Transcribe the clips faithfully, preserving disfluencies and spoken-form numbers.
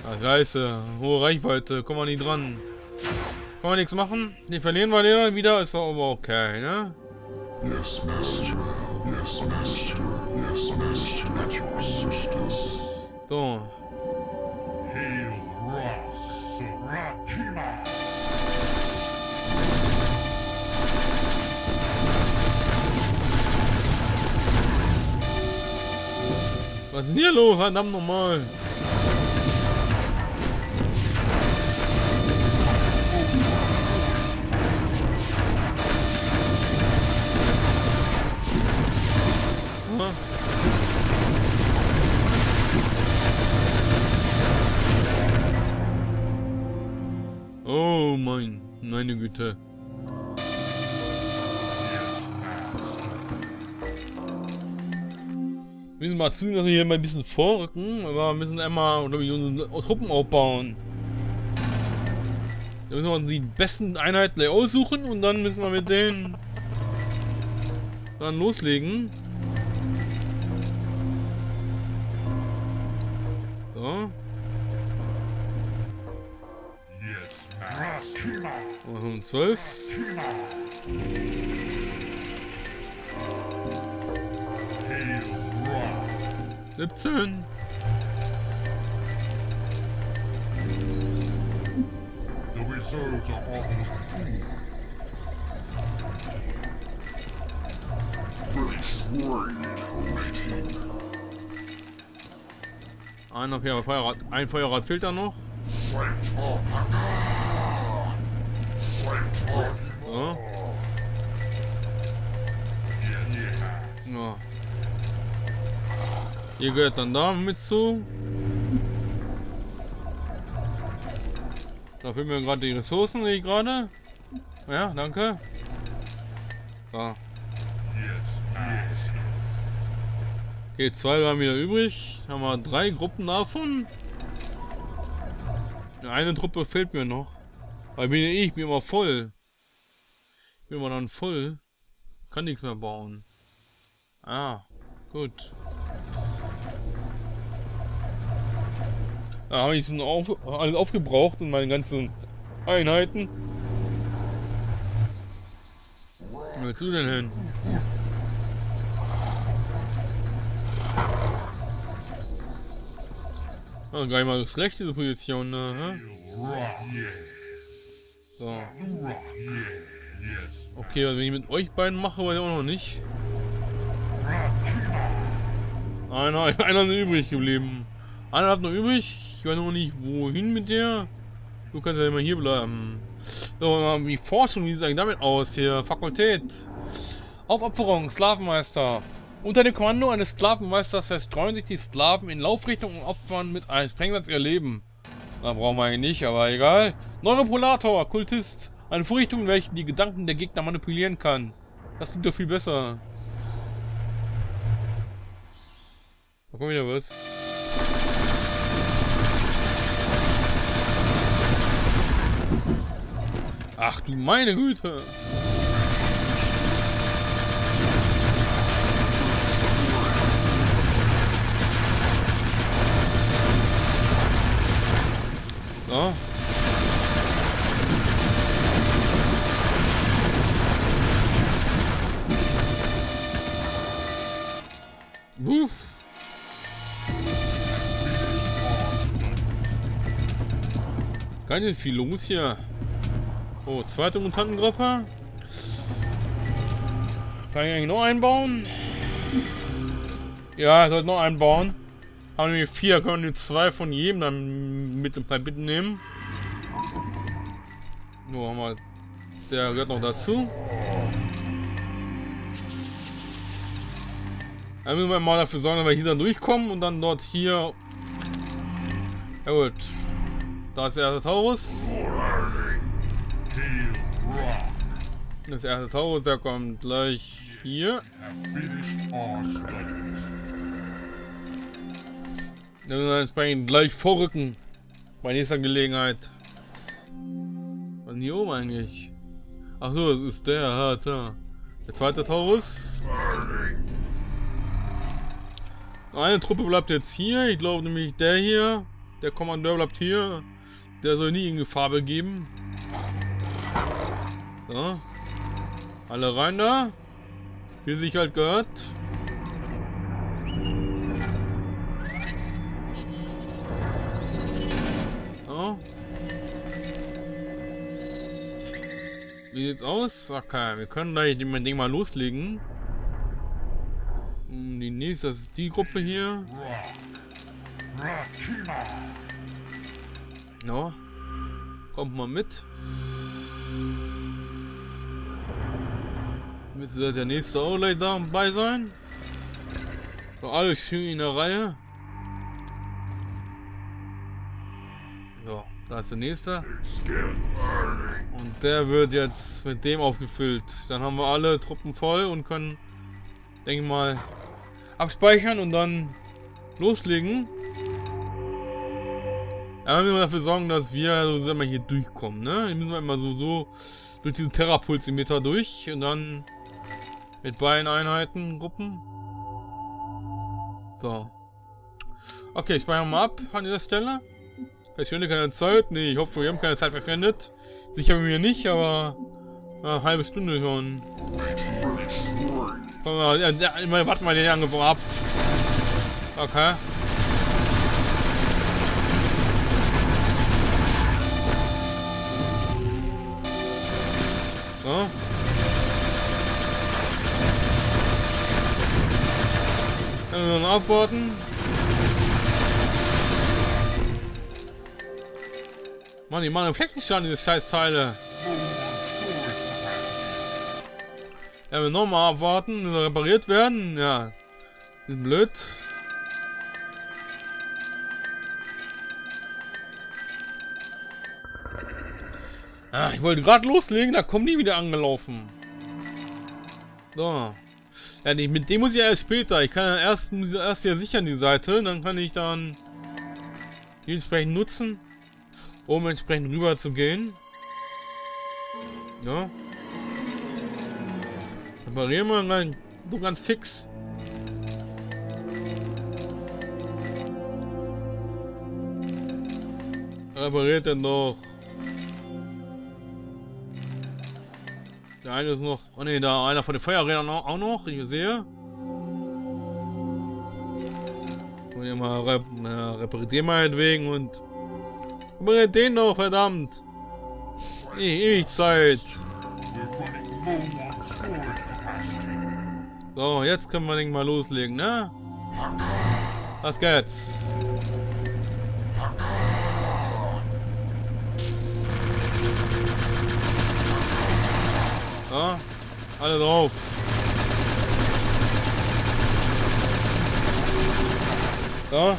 Ach, scheiße. Hohe Reichweite. Kommen wir nicht dran. Kann man nichts machen? Die verlieren wir den wieder. Ist doch aber okay, ne? Yes, Master. Yes, Master. Yes, Master. At your service. So. Hail Ross Rakima! Was ist denn hier los? Verdammt nochmal. Oh mein, meine Güte. Wir müssen mal zusehen, dass wir hier mal ein bisschen vorrücken, aber wir müssen einmal oder wir unsere Truppen aufbauen. Da müssen wir uns die besten Einheiten aussuchen und dann müssen wir mit denen dann loslegen. So. Und zwölf. siebzehn. The reserves are almost full. British warrior waiting. Ein Feuerrad, ein Feuerrad fehlt da noch. So. Ja. Hier gehört dann da mit zu. Da fehlen mir gerade die Ressourcen, sehe ich gerade. Ja, danke. So. Okay, zwei waren wieder übrig. Haben wir drei Gruppen davon. Eine Truppe fehlt mir noch. Weil bin ich, ich bin immer voll. Ich bin immer dann voll. Kann nichts mehr bauen. Ah, gut. Da habe ich so auf, alles aufgebraucht und meine ganzen Einheiten. Wo willst du denn hin? Oh, gar nicht mal so schlecht, diese Position, ne? So. Okay, also wenn ich mit euch beiden mache, weiß ich auch noch nicht. Einer, einer ist übrig geblieben. Einer hat noch übrig. Ich weiß noch nicht, wohin mit der. Du kannst ja immer hier bleiben. So, wie Forschung, wie sieht es eigentlich damit aus hier? Fakultät. Aufopferung, Sklavenmeister. Unter dem Kommando eines Sklavenmeisters verstreuen sich die Sklaven in Laufrichtung und opfern mit einem Sprengsatz ihr Leben. Da brauchen wir eigentlich nicht, aber egal. Neuropolator, Kultist. Eine Vorrichtung, welche die Gedanken der Gegner manipulieren kann. Das klingt doch viel besser. Da kommt wieder was. Ach du meine Güte. So. Uff. Gar nicht viel los hier. Oh, zweite Mutantengruppe. Kann ich eigentlich noch einbauen? Ja, ich sollte noch einbauen. Haben wir vier, können wir zwei von jedem dann mit ein paar Bitten nehmen. So, haben wir. Der gehört noch dazu. Dann müssen wir mal dafür sorgen, dass wir hier dann durchkommen und dann dort hier. Ja gut. Da ist der erste Taurus. Das erste Taurus, der kommt gleich hier. Dann müssen wir entsprechend gleich vorrücken. Bei nächster Gelegenheit. Was ist denn hier oben eigentlich? Achso, das ist der, ha, da. Der zweite Taurus. Eine Truppe bleibt jetzt hier. Ich glaube nämlich der hier. Der Kommandeur bleibt hier. Der soll nie in Gefahr begeben. So. Alle rein da. Wie sich halt gehört. So. Wie sieht's aus? Okay, wir können gleich mein Ding mal loslegen. Die nächste, das ist die Gruppe hier. Rakima. No. Kommt mal mit. Müsste der nächste auch gleich dabei sein. So, alles schön in der Reihe. So, da ist der nächste. Und der wird jetzt mit dem aufgefüllt. Dann haben wir alle Truppen voll und können, denke ich mal, abspeichern und dann loslegen. Ja, wir müssen dafür sorgen, dass wir so immer hier durchkommen, ne? Hier müssen wir immer so, so durch diese Terrapulsimeter durch und dann mit beiden Einheiten, Gruppen. So. Okay, speichern wir mal ab an dieser Stelle. Verschwende keine Zeit. Nee, ich hoffe, wir haben keine Zeit verschwendet. Sicher bei mir nicht, aber eine halbe Stunde schon. Komm mal, ja, ja, warten wir den angefangen ab. Okay. So. Dann müssen wir noch abwarten. Mann, die machen Fleckenschaden, diese Scheißteile. Ja, wir nochmal abwarten, müssen repariert werden. Ja. Das ist blöd. Ah, ich wollte gerade loslegen, da kommen die wieder angelaufen. So. Ja, die, mit dem muss ich ja erst später. Ich kann ja erst, muss erst hier sichern die Seite. Dann kann ich dann die entsprechend nutzen, um entsprechend rüber zu gehen. Ja. Reparieren wir dann so ganz fix. Repariert denn doch. Der eine ist noch. Oh ne, da einer von den Feuerrädern auch noch, ich sehe. Und hier mal rep na, repariert den meinetwegen und. Repariert den doch, verdammt! Ewig Zeit! So, jetzt können wir den mal loslegen, ne? Was geht's? So, alle drauf. So.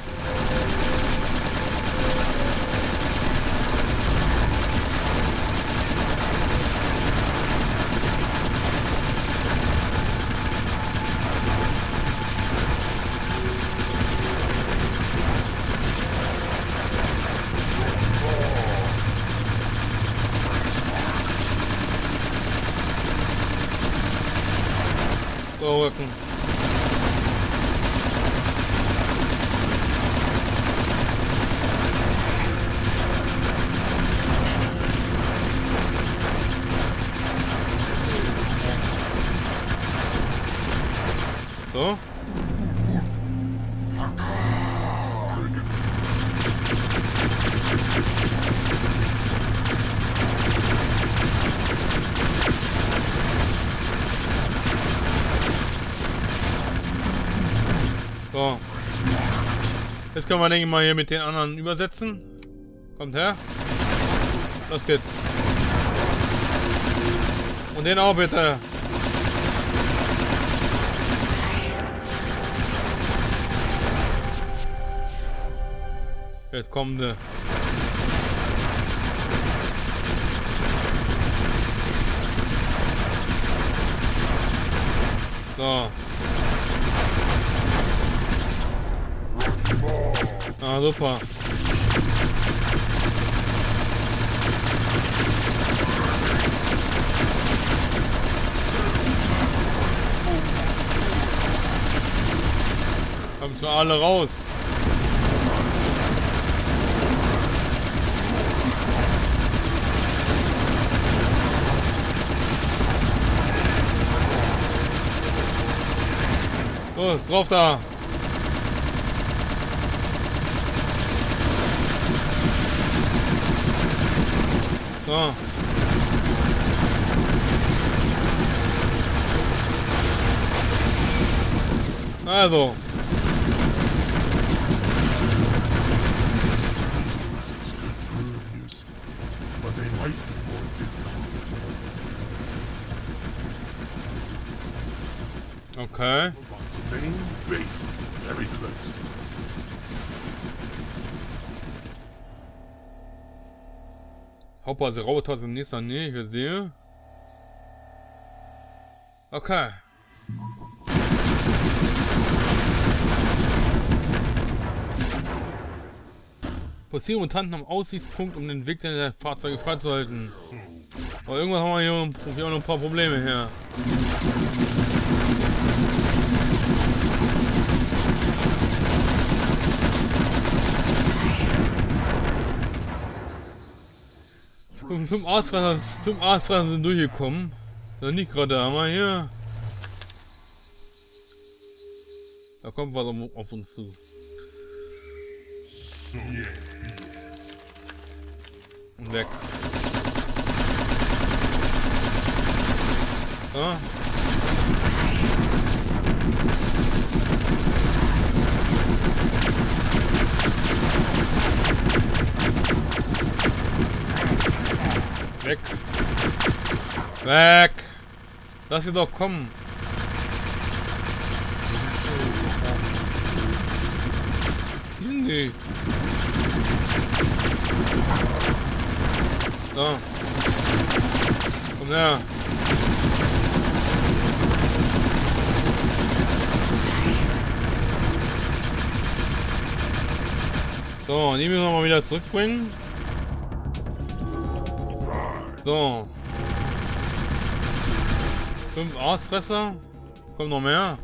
So, Rücken. So. So. Jetzt können wir, denke ich mal, hier mit den anderen übersetzen. Kommt her. Los geht's. Und den auch bitte. Jetzt kommen sie. So. Ah, super. Kommt schon alle raus. Los, drauf da! So. Also. But they might be more difficult. Okay. Robot's main base is very close. Hauptbasis Roboter sind nächster Nähe, ich sehe. Okay. Passieren Mutanten am Aussichtspunkt, um den Weg der Fahrzeuge freizuhalten. Aber irgendwas haben wir hier, hier auch noch ein paar Probleme her. Fünf, fünf Aasfresser, fünf Aasfresser sind durchgekommen. Ja, nicht gerade einmal hier. Da kommt was auf uns zu. So, yeah. Und weg. So. Weg. Weg. Lass sie doch kommen. Nee. So. Komm her. So, die müssen wir mal wieder zurückbringen. So. Fünf Aasfresser. Kommt noch mehr.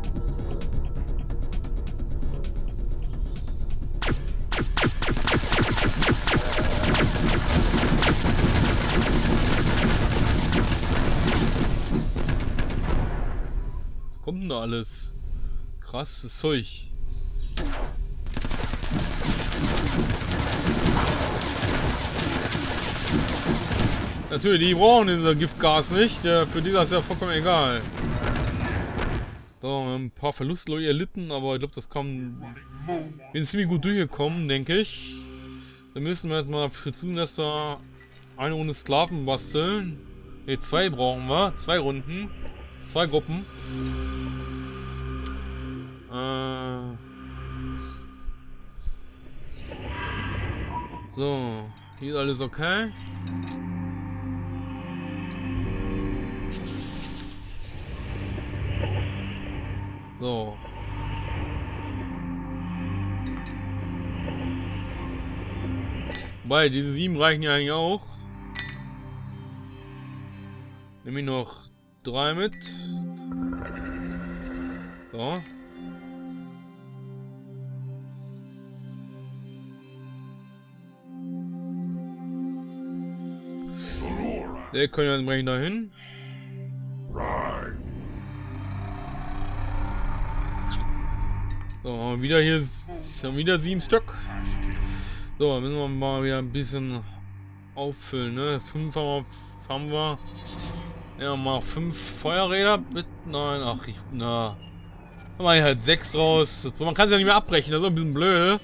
Was kommt denn da alles? Krasses Zeug. Natürlich, die brauchen dieser Giftgas nicht. Der, für die ist das ja vollkommen egal. So, wir haben ein paar Verluste erlitten, aber ich glaube, das kam. Wir sind ziemlich gut durchgekommen, denke ich. Dann müssen wir jetzt mal dafür tun, dass wir eine Runde Sklaven basteln. Ne, zwei brauchen wir. Zwei Runden. Zwei Gruppen. Äh. So, hier ist alles okay. So. Wobei, diese sieben reichen ja eigentlich auch. Nehme ich noch drei mit. So. Der können wir dann bringen dahin. So, haben wir wieder hier haben wieder sieben Stück. So, müssen wir mal wieder ein bisschen auffüllen, ne? Fünf haben wir, haben wir. Ja, mal fünf Feuerräder mit. Nein, ach ich. Na. Dann mache ich halt sechs raus. Man kann es ja nicht mehr abbrechen, das ist ein bisschen blöd.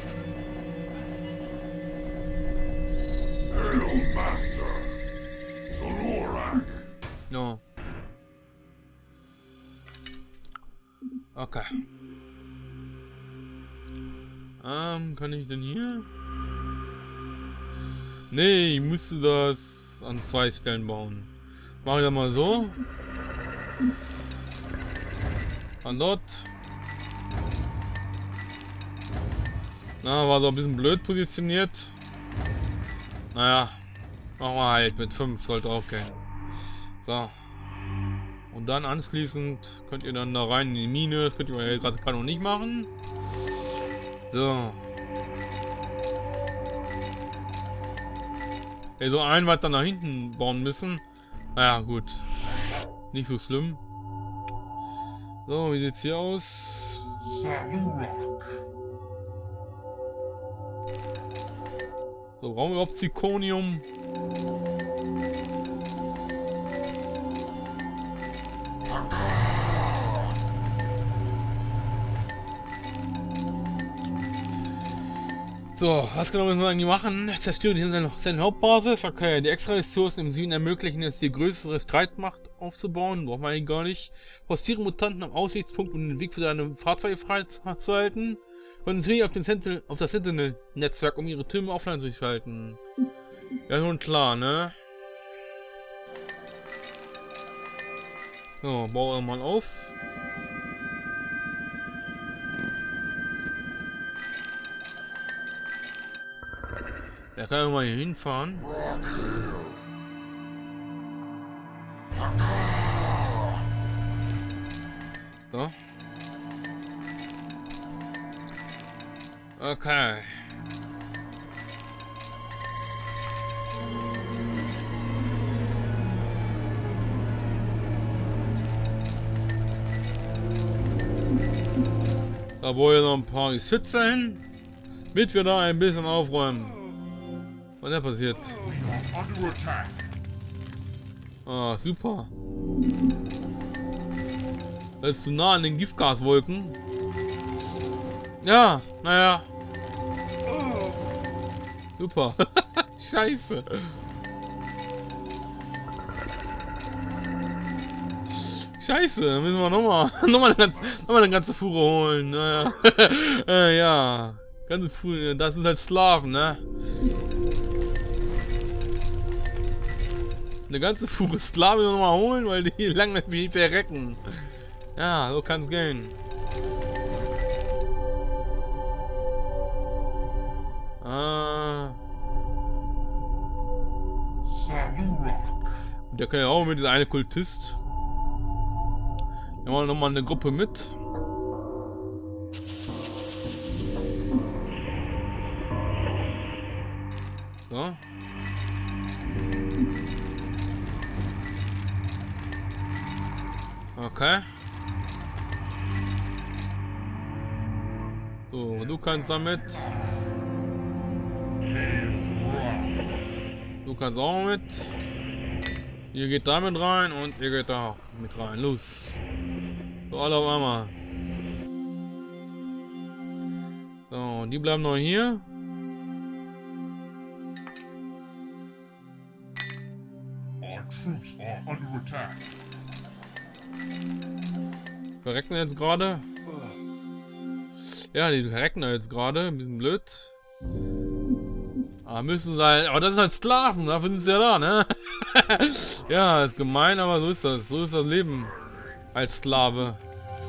Hello, Master. Solorak. Ja. Okay. Ähm, kann ich denn hier? Nee, ich müsste das an zwei Stellen bauen. Mach ich das mal so. Dann dort. Na, war so ein bisschen blöd positioniert. Naja, machen wir halt mit fünf, sollte auch gehen. So. Und dann anschließend könnt ihr dann da rein in die Mine. Das könnt ihr ja gerade noch nicht machen. So. Ja, so ein weiter nach hinten bauen müssen. Naja, gut. Nicht so schlimm. So, wie sieht's hier aus? Salurak. So, brauchen wir überhaupt Zirconium? So, was genau müssen wir eigentlich machen? Zerstören die seine, seine Hauptbasis. Okay, die extra Ressourcen im Süden ermöglichen es, die größere Streitmacht aufzubauen. Brauchen wir eigentlich gar nicht. Postiere Mutanten am Aussichtspunkt, um den Weg für deine Fahrzeuge freizuhalten. Konzentriere auf, den Sentinel, auf das Sentinel-Netzwerk, um ihre Türme offline zu schalten. Ja, nun klar, ne? So, baue mal auf. Der kann ja mal hier hinfahren. So. Okay. Da wollen noch ein paar Geschütze hin, damit wir da ein bisschen aufräumen. Was ist passiert? We are under attack. Ah, super. Das ist zu nah an den Giftgaswolken. Ja, naja. Super. Scheiße. Scheiße, dann müssen wir nochmal nochmal eine ganze, nochmal eine ganze Fuhre holen. Naja. äh, ja. Ganze Fuhre, das sind halt Sklaven, ne? Eine ganze Fuhre Sklaven nochmal holen, weil die lange nicht verrecken. Ja, so kann's gehen. Ah. Salurak. Der kann ja auch mit, dieser eine Kultist. Wir machen nochmal eine Gruppe mit. So. Okay. So, du kannst damit. Du kannst auch mit. Ihr geht da mit rein und ihr geht da mit rein. Los. So, alle auf einmal. So, und die bleiben noch hier. Our troops are under attack. Verrecken jetzt gerade. Ja, die verrecken da jetzt gerade. Ein bisschen blöd. Aber müssen sein. Aber das ist halt Sklaven, dafür sind sie ja da, ne? Ja, ist gemein, aber so ist das. So ist das Leben. Als Sklave.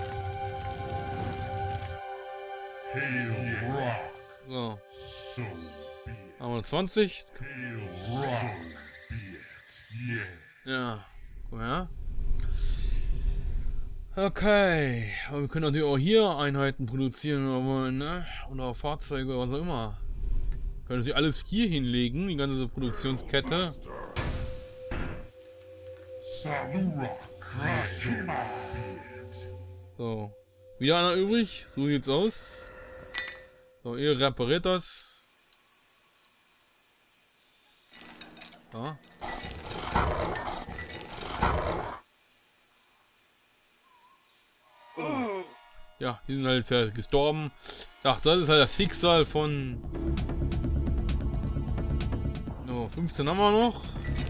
Hail Rock. So. So be it. Haben wir zwanzig. Hail Rock. Be it. Yeah. Ja. Komm her. Okay. Aber wir können natürlich auch hier Einheiten produzieren, wenn wir wollen, ne? Oder auch Fahrzeuge oder was auch immer. Wir können natürlich alles hier hinlegen, die ganze Produktionskette. Salurak. Right. So. Wieder einer übrig. So sieht's aus. So, ihr repariert das. So. Ja, die sind halt gestorben. Ach, das ist halt das Schicksal von... So, fünfzehn haben wir noch.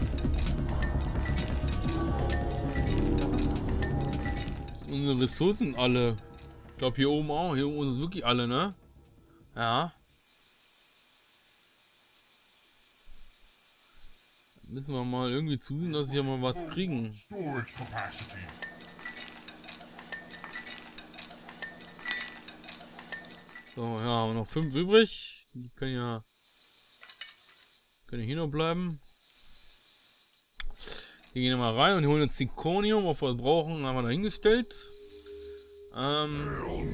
Unsere Ressourcen alle. Ich glaube hier oben auch. Hier oben sind wirklich alle, ne? Ja. Müssen wir mal irgendwie zusehen, dass wir mal was kriegen. Storage capacity. So, ja, haben wir noch fünf übrig. Die können ja... Können hier noch bleiben. Hier gehen wir mal rein und holen uns Zirconium, ob wir es brauchen, haben wir da hingestellt. Ähm...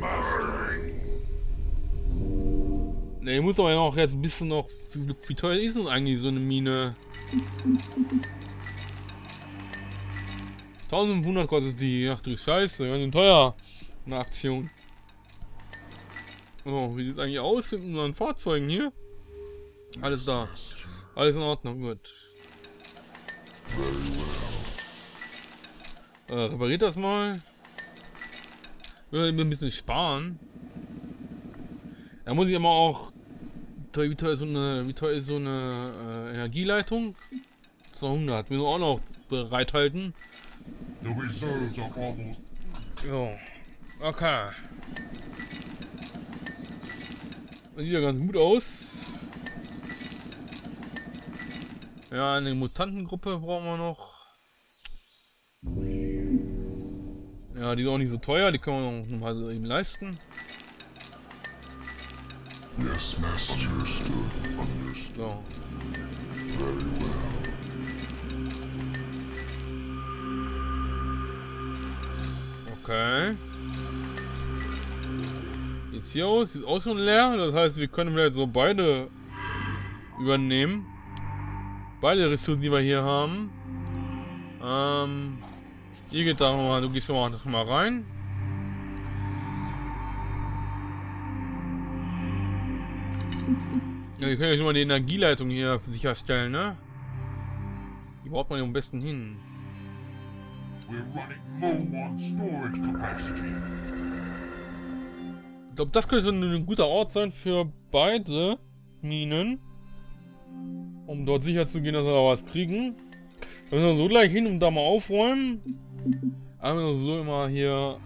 Ne, ich muss aber ja auch jetzt ein bisschen noch... Wie, wie teuer ist denn eigentlich so eine Mine? eintausendfünfhundert kostet die. Ach du Scheiße, ganz schön teuer. Eine Aktion. So, wie sieht es eigentlich aus mit unseren Fahrzeugen hier? Alles da. Alles in Ordnung, gut. Äh, repariert das mal. Ich will ein bisschen sparen. Da muss ich aber auch. Wie teuer ist so eine, wie teuer ist so eine äh, Energieleitung? zweihundert. Will auch noch bereithalten. The reserves are almost. So. Okay. Das sieht ja ganz gut aus. Ja, eine Mutantengruppe brauchen wir noch. Ja, die ist auch nicht so teuer, die können wir noch mal so eben leisten. Yes, Master. Understood. So. Very well. Okay. Sieht's hier aus? Sieht auch schon leer. Das heißt, wir können vielleicht so beide übernehmen. Beide Ressourcen, die wir hier haben. Ähm. Hier geht da mal, du gehst schon mal, schon mal rein. Ja, wir können ja schon mal die Energieleitung hier sicherstellen, ne? Die braucht man ja am besten hin. We're running low on storage capacity. Ich glaube, das könnte ein guter Ort sein für beide Minen. Um dort sicher zu gehen, dass wir da was kriegen. Wir müssen so gleich hin und da mal aufräumen. Aber wir müssen so immer hier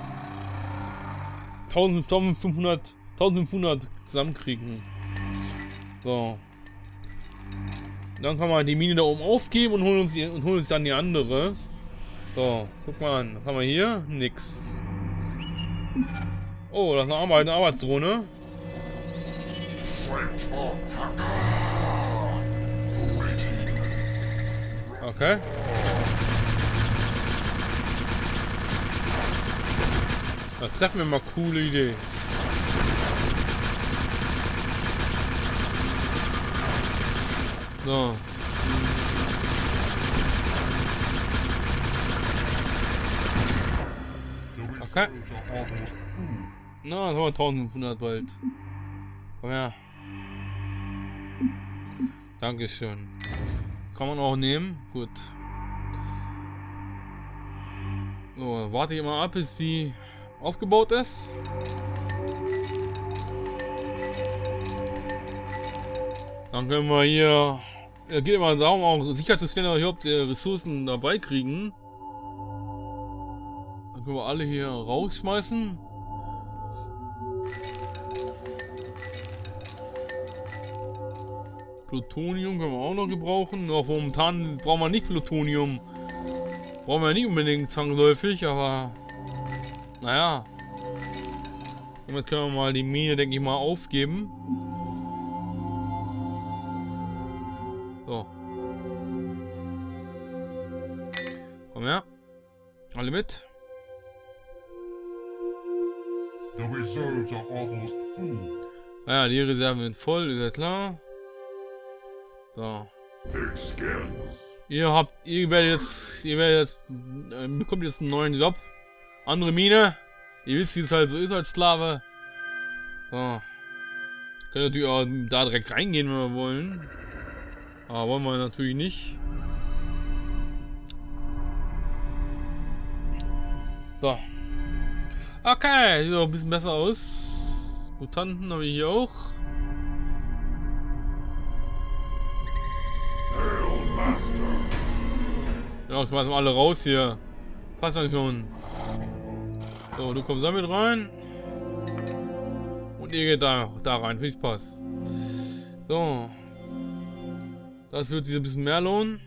eintausendfünfhundert zusammenkriegen. So. Dann kann man die Mine da oben aufgeben und holen uns, die, und holen uns dann die andere. So, guck mal an. Was haben wir hier? Nix. Oh, das ist eine, Arbeit, eine Arbeitsdrohne. Okay. Da treffen wir mal coole Idee. So. Okay. Na, das haben wir eintausendfünfhundert bald. Komm her. Dankeschön. Kann man auch nehmen. Gut. So, warte ich mal ab, bis sie aufgebaut ist. Dann können wir hier... Es geht immer darum, auch sicherzustellen, dass wir überhaupt die Ressourcen dabei kriegen. Dann können wir alle hier rausschmeißen. Plutonium können wir auch noch gebrauchen. Noch momentan brauchen wir nicht Plutonium. Brauchen wir nicht unbedingt zwangsläufig, aber... Naja. Damit können wir mal die Mine, denke ich mal, aufgeben. So. Komm her. Alle mit. The reserves are almost full. Naja, die Reserven sind voll, ist ja klar. So. Ihr habt, ihr werdet jetzt, ihr werdet jetzt, äh, bekommt jetzt einen neuen Job. Andere Mine. Ihr wisst, wie es halt so ist als Sklave. So. Könnt natürlich auch da direkt reingehen, wenn wir wollen. Aber wollen wir natürlich nicht. So. Okay, sieht auch ein bisschen besser aus. Mutanten habe ich hier auch. Ja, ich schmeiß mal alle raus hier. Passt dann schon. So, du kommst damit rein. Und ihr geht da, da rein. Viel Spaß. So. Das wird sich ein bisschen mehr lohnen.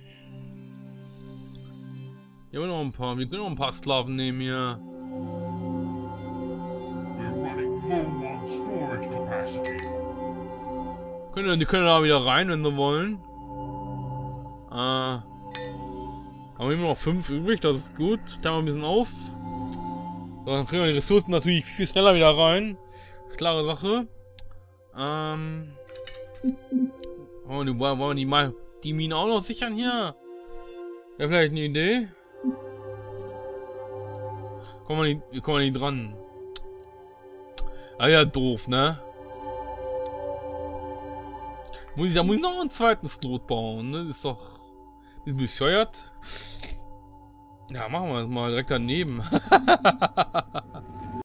Hier haben wir noch ein paar. Wir können noch ein paar Sklaven nehmen hier. We're running low on storage capacity. Können, die können da wieder rein, wenn sie wollen. Äh. Haben wir immer noch fünf übrig, das ist gut. Teilen wir ein bisschen auf. So, dann kriegen wir die Ressourcen natürlich viel schneller wieder rein. Klare Sache. Ähm. Oh, die, wollen wir die, mal, die Mine auch noch sichern hier? Wäre vielleicht eine Idee. Kommen wir nicht, wir kommen nicht dran. Ah ja, doof, ne? Muss ich, da muss ich noch einen zweiten Slot bauen, ne? Das ist doch... Ist bescheuert. Ja, machen wir das mal direkt daneben.